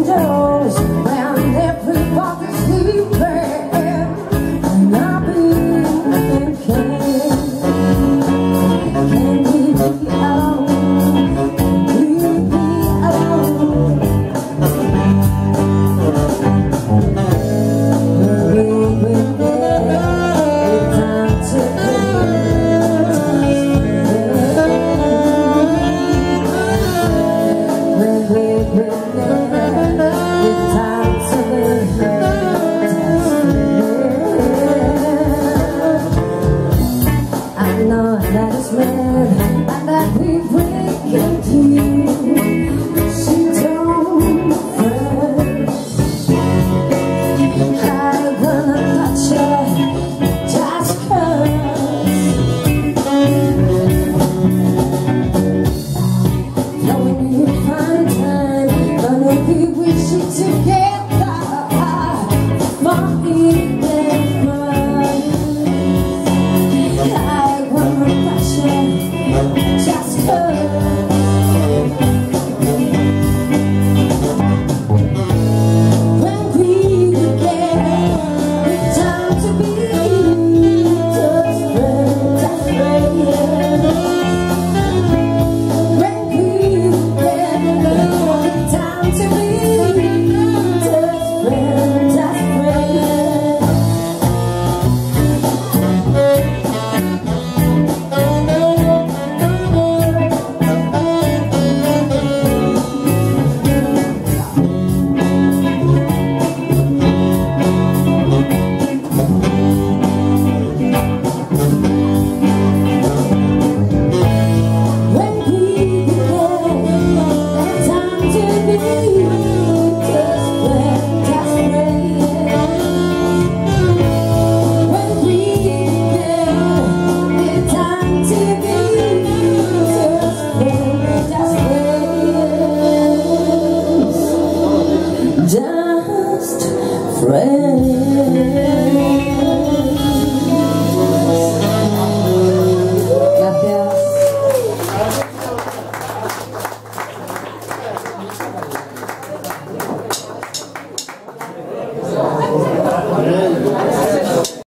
windows when everybody's sleeping, and I'll be thinking, can we be alone? Can we be alone? I know that it's red and that we break into you. She don't first. I wanna touch her just 'cause. Knowing you find time, gonna be with you together for evening fun. I wanna touch her just 'cause. When we together, it's time to be just friends, just friends. When we together, it's time to be just friends, just friends. Just friends.